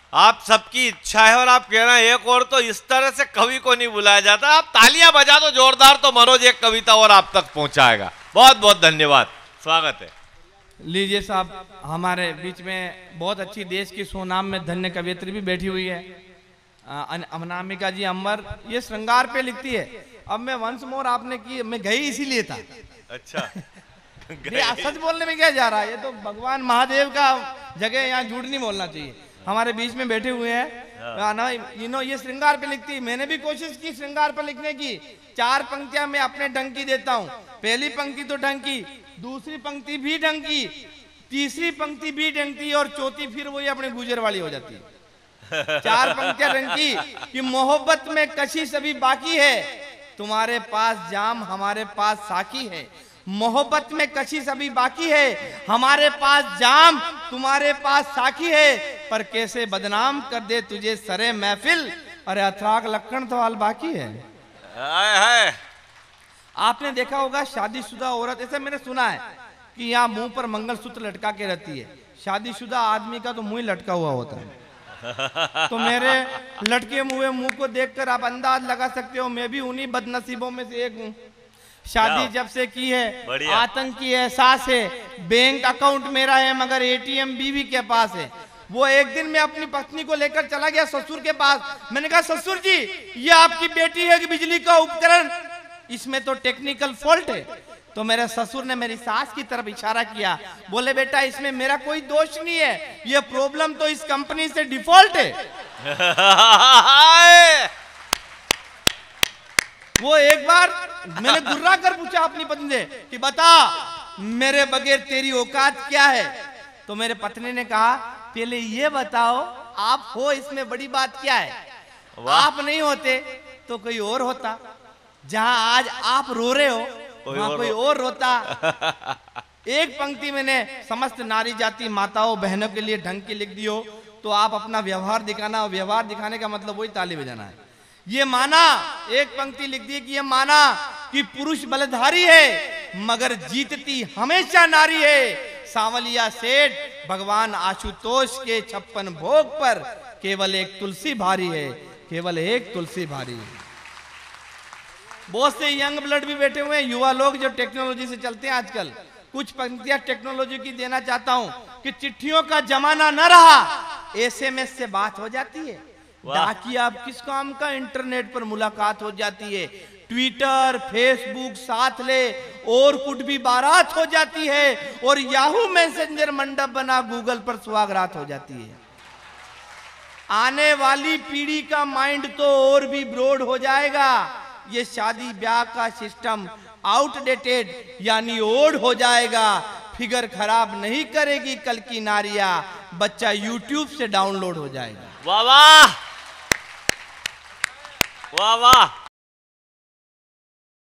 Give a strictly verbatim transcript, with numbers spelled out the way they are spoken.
आप सबकी इच्छा है और आप कह रहे हैं एक और, तो इस तरह से कवि को नहीं बुलाया जाता। आप तालियां बजा दो जोरदार, तो मनोज एक कविता और आप तक पहुंचाएगा। बहुत बहुत धन्यवाद, स्वागत है। लीजिए साहब, हमारे बीच में बहुत अच्छी देश की सोनाम में धन्य कवियत्री भी बैठी हुई है, अनामिका जी अंबर। ये श्रृंगार पे लिखती है। अब मैं वंस मोर आपने की, मैं गई इसीलिए था। अच्छा सच बोलने में क्या जा रहा है, ये तो भगवान महादेव का जगह, यहाँ झूठ नहीं बोलना चाहिए। हमारे बीच में बैठे हुए हैं ना, यू नो, ये श्रृंगार पे लिखती है। मैंने भी कोशिश की श्रृंगार पे लिखने की। चार पंक्तियां मैं अपने ढंग की देता हूँ। पहली पंक्ति तो ढंग की, दूसरी पंक्ति भी ढंग की, तीसरी पंक्ति भी ढंग की, और चौथी फिर वही अपने गुजर वाली हो जाती है। चार पंक्तियां ढंग की कि मोहब्बत में कशिश अभी बाकी है, तुम्हारे पास जाम हमारे पास साकी है। मोहब्बत में कशिश अभी बाकी है, हमारे पास जाम तुम्हारे पास साकी है, पर कैसे बदनाम कर दे तुझे सरे महफिल, अरे अथराक लक्षण तो हाल बाकी है। हाय हाय। आपने देखा होगा शादीशुदा औरत, ऐसे मैंने सुना है कि यहाँ मुंह पर मंगलसूत्र लटका के रहती है। शादीशुदा आदमी का तो मुंह लटका हुआ होता है। तो मेरे लटके हुए मुंह को देखकर आप अंदाज लगा सकते हो, मैं भी उन्हीं बदनसीबों में से एक हूँ। शादी जब से की है आतंक की एहसास है। बैंक अकाउंट मेरा है मगर एटीएम बीवी के पास है। वो एक दिन मैं अपनी पत्नी को लेकर चला गया ससुर के पास। मैंने कहा ससुर जी, ये आपकी बेटी है कि बिजली का उपकरण, इसमें तो टेक्निकल फॉल्ट है। तो मेरे ससुर ने मेरी सास की तरफ इशारा किया, बोले बेटा इसमें मेरा कोई दोष नहीं है, ये प्रॉब्लम तो इस कंपनी से डिफॉल्ट है। वो एक बार मैंने गुर्रा कर पूछा अपनी पत्नी से कि बता मेरे बगैर तेरी औकात क्या है। तो मेरे पत्नी ने कहा पहले ये बताओ आप हो, इसमें बड़ी बात क्या है। आप नहीं होते तो कोई और होता, जहां आज आप रो रहे हो वहां कोई और रोता। एक पंक्ति मैंने समस्त नारी जाति माताओं बहनों के लिए ढंग की लिख दी हो, तो आप अपना व्यवहार दिखाना, और व्यवहार दिखाने का मतलब वही ताली बजाना है। ये माना, एक पंक्ति लिख दी कि ये माना कि पुरुष बलधारी है मगर जीतती हमेशा नारी है। सांवलिया सेठ भगवान आशुतोष के छप्पन भोग पर केवल एक तुलसी भारी है, केवल एक तुलसी भारी है। बहुत से यंग ब्लड भी बैठे हुए हैं, युवा लोग जो टेक्नोलॉजी से चलते हैं आजकल। कुछ पंक्तियां टेक्नोलॉजी की देना चाहता हूं कि चिट्ठियों का जमाना न रहा, एसएमएस से बात हो जाती है। डाकिया अब किस काम का, इंटरनेट पर मुलाकात हो जाती है। ट्विटर फेसबुक साथ ले और कुछ भी बारात हो जाती है, और याहू मैसेंजर मंडप बना गूगल पर सुहागरात हो जाती है। आने वाली पीढ़ी का माइंड तो और भी ब्रॉड हो जाएगा। ये शादी ब्याह का सिस्टम आउटडेटेड यानी ओल्ड हो जाएगा। फिगर खराब नहीं करेगी कल की नारियां, बच्चा यूट्यूब से डाउनलोड हो जाएगा। वाह वाह वाह वाह।